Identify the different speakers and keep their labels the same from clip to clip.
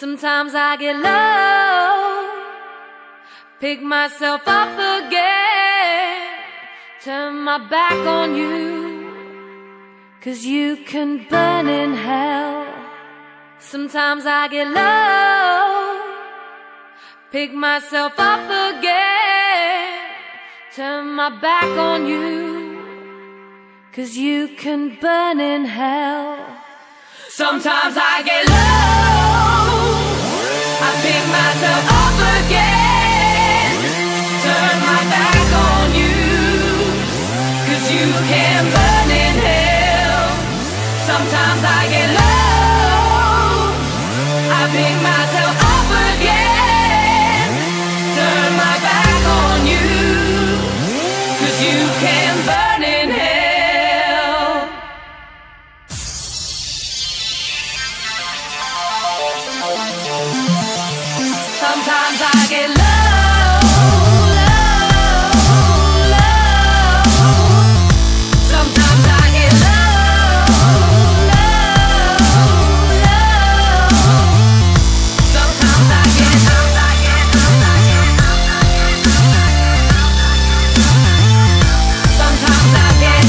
Speaker 1: Sometimes I get low, pick myself up again, turn my back on you, 'cause you can burn in hell. Sometimes I get low, pick myself up again, turn my back on you, 'cause you can burn in hell. Sometimes I get low, I pick myself up again, turn my back on you, 'cause you can burn in hell. Sometimes I get low, I pick myself up again, turn my back on you, 'cause you can burn in hell. Sometimes I get low, low, low. Sometimes I get low, low, low. Sometimes I get sometimes I get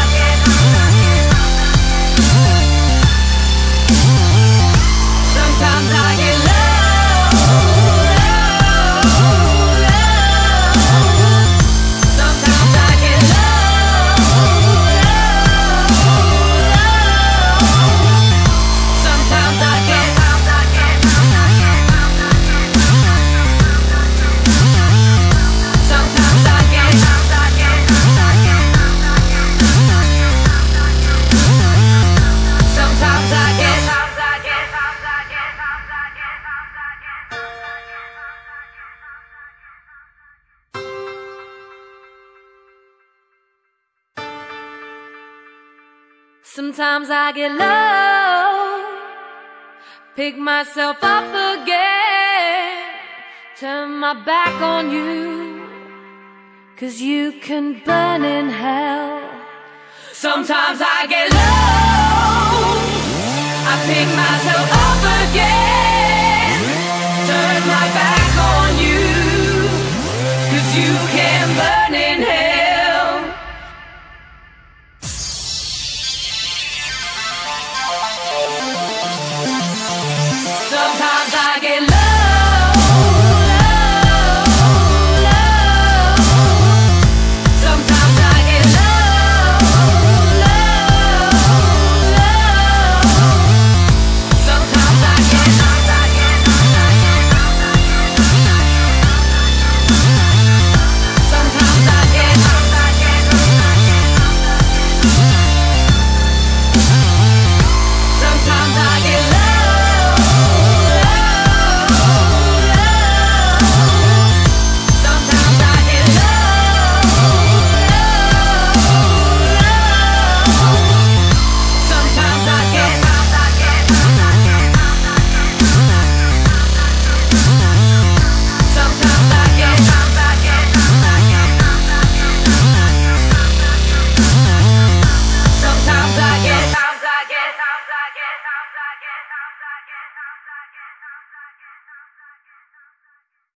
Speaker 1: sometimes I get low. Sometimes I get low, pick myself up again, turn my back on you, 'cause you can burn in hell. Sometimes I get low, I pick myself up again, turn my back on you, 'cause you can